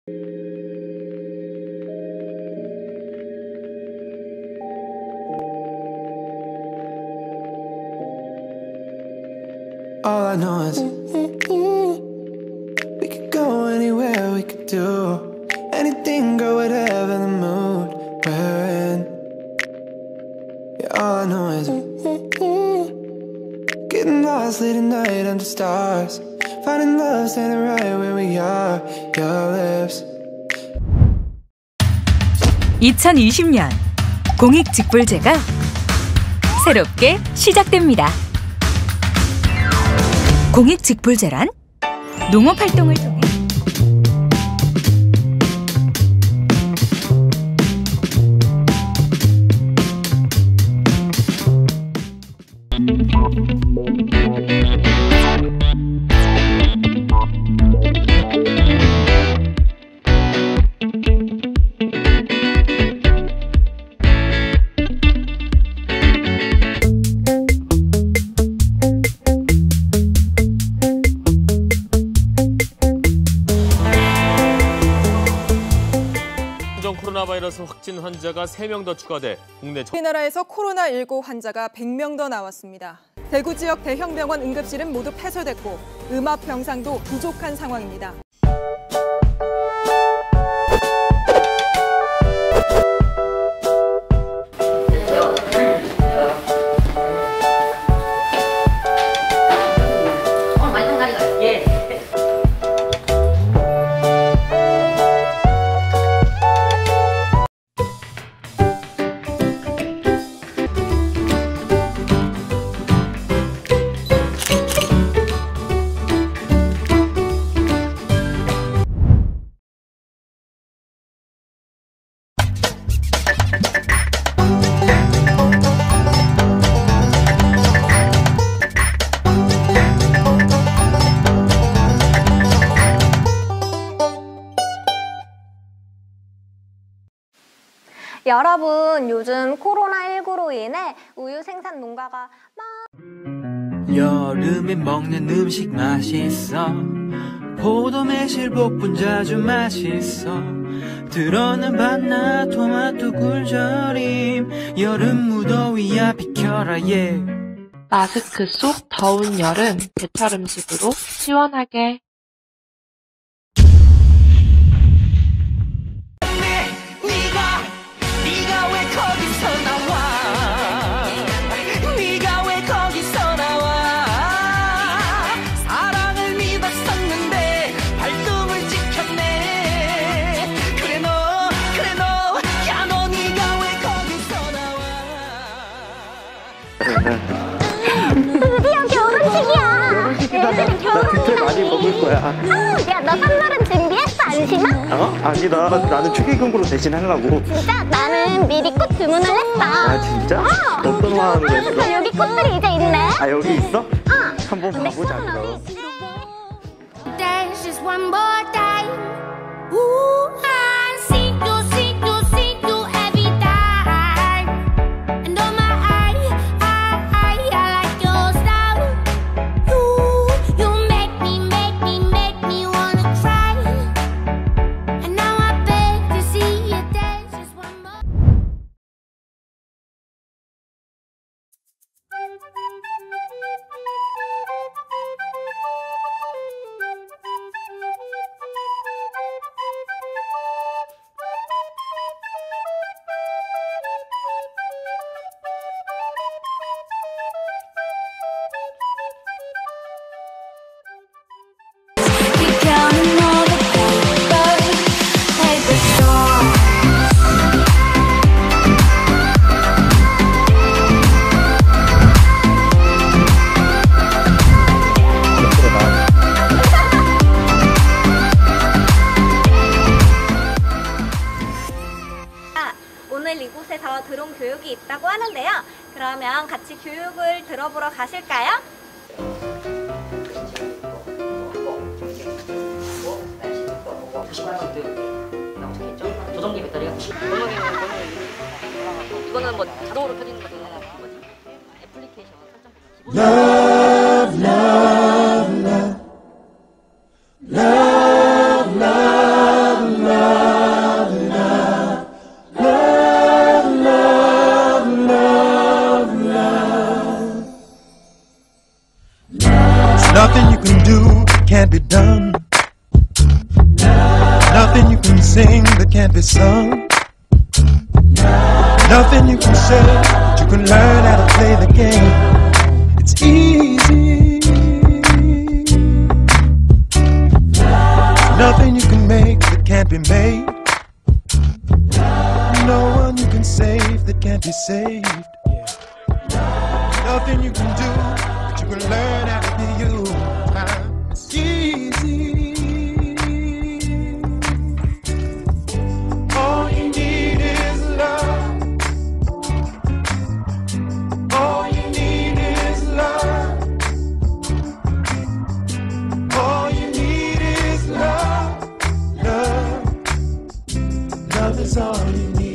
All I know is we could go anywhere, we could do anything, girl, whatever the mood we're in. Yeah, all I know is getting lost late at night under stars, finding love standing right where we are, your lips. 2020년 공익직불제가 새롭게 시작됩니다. 공익직불제란 농업활동을 통해 코로나 바이러스 확진 환자가 3명 더 추가돼 국내 우리나라에서 코로나19 환자가 100명 더 나왔습니다. 대구 지역 대형 병원 응급실은 모두 폐쇄됐고 음압 병상도 부족한 상황입니다. 여러분, 요즘 코로나19로 인해 우유 생산 농가가 여름에 먹는 음식 맛있어, 포도 매실 볶음자 주 맛있어, 들어는 바나 토마토 굴절임, 여름 무더위야 비켜라 예. 마스크 속 더운 여름 제철 음식으로 시원하게. 드디어 결혼식이야. 결혼식이다. 애들이 결혼이라니. 많이 먹을 거야. 야, 너 선물은 준비했어, 안심아? 아니, 나는 축의금으로 대신하려고. 진짜? 나는 미리 꽃 주문을 했어. 아, 진짜? 어떤 화환으로 했어? 여기 꽃들이 이제 있네. 아, 여기 있어? 한번 가보자, 그럼. There's just one more time. Ooh, I see you every time. And on my eye, I like your style. You make me wanna cry. And now I beg to see you. There's just one more. 오늘 이곳에서 드론 교육이 있다고 하는데요. 그러면 같이 교육을 들어보러 가실까요? 조정기 배터리가 이거는 뭐 자동으로 켜지는 거지. 애플리케이션 설정. Nothing you can sing that can't be sung. Nothing you can say, but you can learn how to play the game. It's easy. Nothing you can make that can't be made. No one you can save that can't be saved. Nothing you can do, but you can learn how to be you. It's easy. All you need is love. All you need is love. All you need is love. Love. Love is all you need.